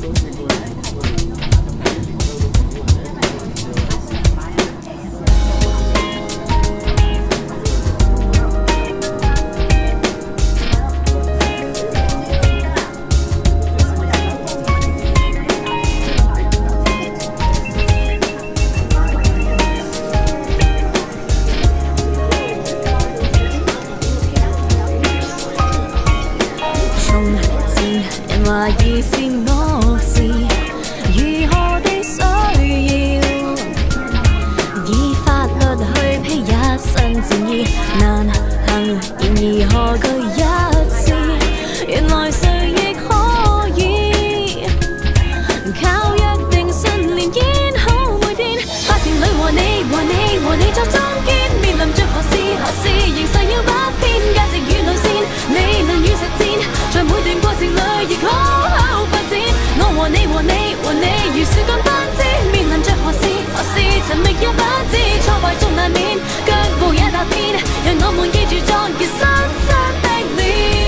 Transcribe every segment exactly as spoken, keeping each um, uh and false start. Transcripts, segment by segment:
話已是惡事，如何的需要以法律去披一身戰意，難行然而何懼一次？原來誰亦可以靠約定信念演好每天。法庭裏和你和你和你作中堅，面臨着何事何事，形勢要不偏，價值與路線未能與實踐，在每段過程裏亦可好發展。我和你和你和你如樹幹分支，面臨着何事何事，尋覓也不知，挫敗縱難免，腳步也踏遍，讓我們記住昨日新新的臉。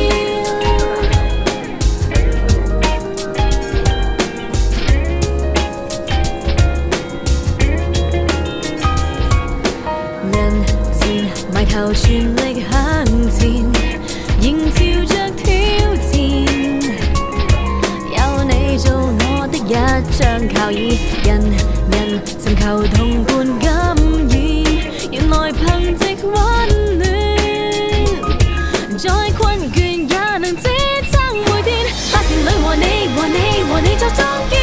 人前埋頭全力向前，迎朝着挑戰。有你做我的一張靠椅，人人尋求同伴感染。原來憑藉溫暖，再困倦也能支撐每天。法庭裏和你和你和你作中堅。